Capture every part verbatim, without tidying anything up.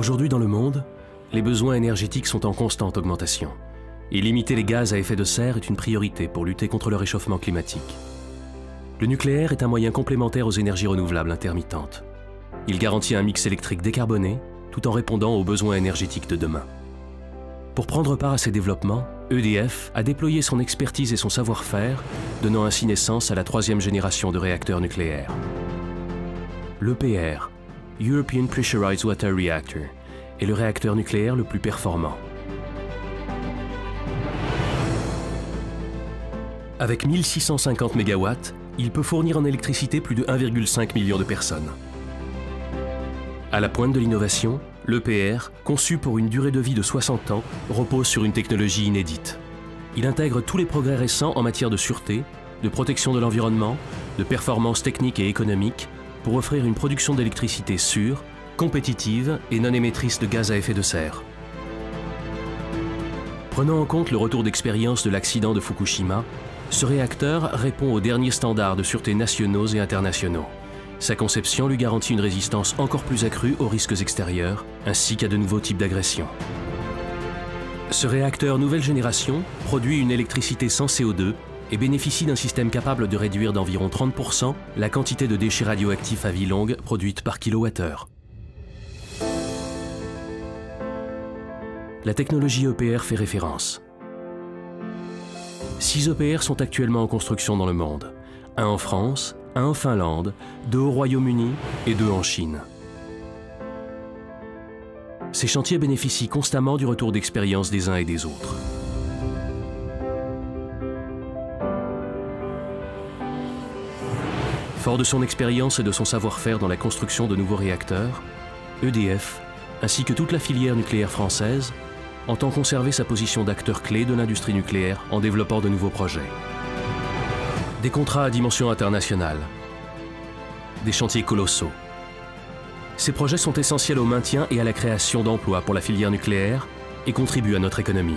Aujourd'hui dans le monde, les besoins énergétiques sont en constante augmentation. Et limiter les gaz à effet de serre est une priorité pour lutter contre le réchauffement climatique. Le nucléaire est un moyen complémentaire aux énergies renouvelables intermittentes. Il garantit un mix électrique décarboné, tout en répondant aux besoins énergétiques de demain. Pour prendre part à ces développements, E D F a déployé son expertise et son savoir-faire, donnant ainsi naissance à la troisième génération de réacteurs nucléaires. L'E P R, European Pressurized Water Reactor, est le réacteur nucléaire le plus performant. Avec mille six cent cinquante mégawatts, il peut fournir en électricité plus de un virgule cinq million de personnes. À la pointe de l'innovation, l'E P R, conçu pour une durée de vie de soixante ans, repose sur une technologie inédite. Il intègre tous les progrès récents en matière de sûreté, de protection de l'environnement, de performance technique et économique, pour offrir une production d'électricité sûre, compétitive et non émettrice de gaz à effet de serre. Prenant en compte le retour d'expérience de l'accident de Fukushima, ce réacteur répond aux derniers standards de sûreté nationaux et internationaux. Sa conception lui garantit une résistance encore plus accrue aux risques extérieurs, ainsi qu'à de nouveaux types d'agressions. Ce réacteur nouvelle génération produit une électricité sans C O deux et bénéficie d'un système capable de réduire d'environ trente pour cent la quantité de déchets radioactifs à vie longue produite par kilowattheure. La technologie E P R fait référence. Six E P R sont actuellement en construction dans le monde. Un en France, un en Finlande, deux au Royaume-Uni et deux en Chine. Ces chantiers bénéficient constamment du retour d'expérience des uns et des autres. Fort de son expérience et de son savoir-faire dans la construction de nouveaux réacteurs, E D F, ainsi que toute la filière nucléaire française, entend conserver sa position d'acteur clé de l'industrie nucléaire en développant de nouveaux projets. Des contrats à dimension internationale, des chantiers colossaux. Ces projets sont essentiels au maintien et à la création d'emplois pour la filière nucléaire et contribuent à notre économie.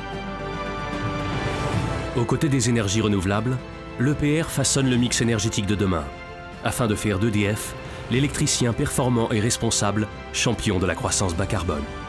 Aux côtés des énergies renouvelables, l'E P R façonne le mix énergétique de demain, afin de faire d'E D F l'électricien performant et responsable, champion de la croissance bas carbone.